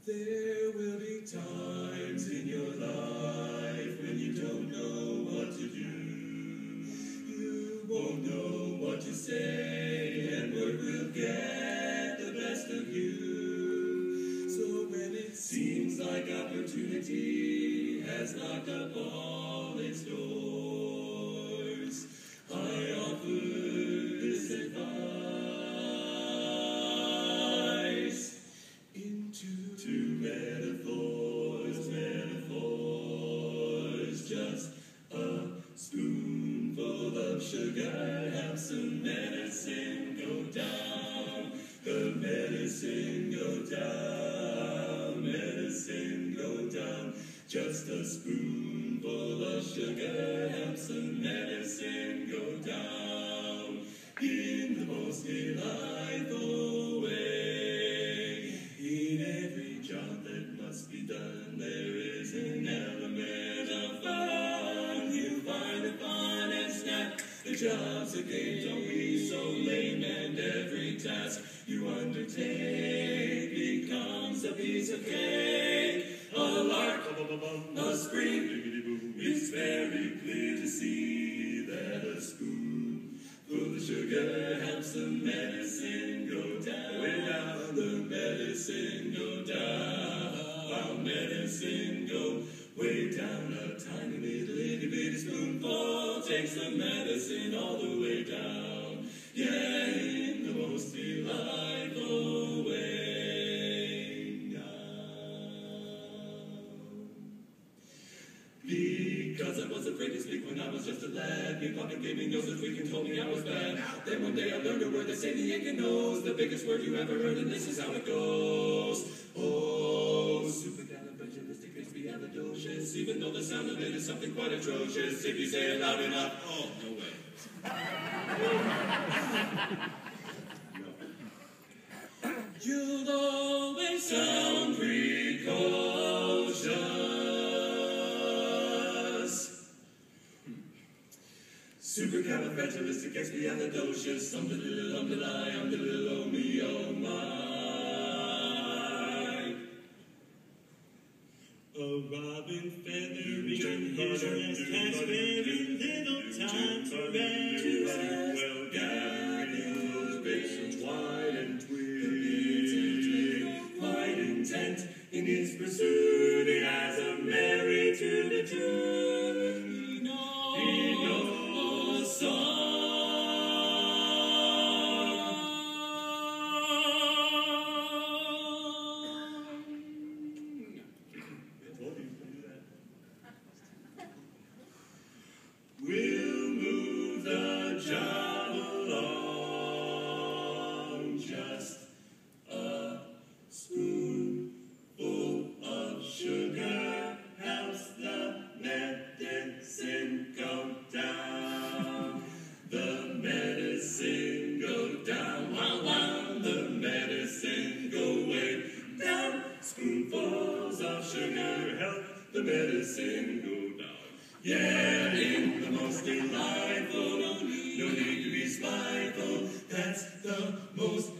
There will be times in your life when you don't know what to do. You won't know what to say, and work will get the best of you. So when it seems like opportunity has knocked up all its doors, I offer this advice. Into metaphors, just a spoonful of sugar helps some medicine go down. The medicine go down, medicine go down. Just a spoonful of sugar helps some medicine go down in the most delightful way. In every job that must be done, there is an element of fun. You find the fun and snap. The job's a game, don't be so lame, and every task you undertake becomes a piece of cake. A lark, a spring, it's very clear to see that a spoonful of sugar helps the medicine go down. Way down, the medicine go down, medicine go way down. A tiny little itty bitty spoonful takes the medicine all the way down. Yeah, in the most delightful way down. Because I was afraid to speak when I was just a lad. Me Papa gave me noses, freaking told me I was bad. Then one day I learned a word they say the aching nose, the biggest word you ever heard, and this is how it goes. Oh, supercalifragilisticexpialidocious. Even though the sound of it is something quite atrocious, if you say it loud enough, oh, no way. No. You'll always sound precocious. Supercalifragilisticexpialidocious. Um-da-da-da-dum-da-da, oh me, oh my. A robin feathering his nest has very little time to rest. Well gathering those basins wide and twig, quite intent in his pursuit, he has a merry tune-a-tune. He knows a song. We'll move the job along, just a spoonful of sugar helps the medicine go down. The medicine go down, wow, wow, the medicine go way down. Spoonfuls of sugar help the medicine go down. Yeah, in the most delightful, no need to be spiteful, that's the most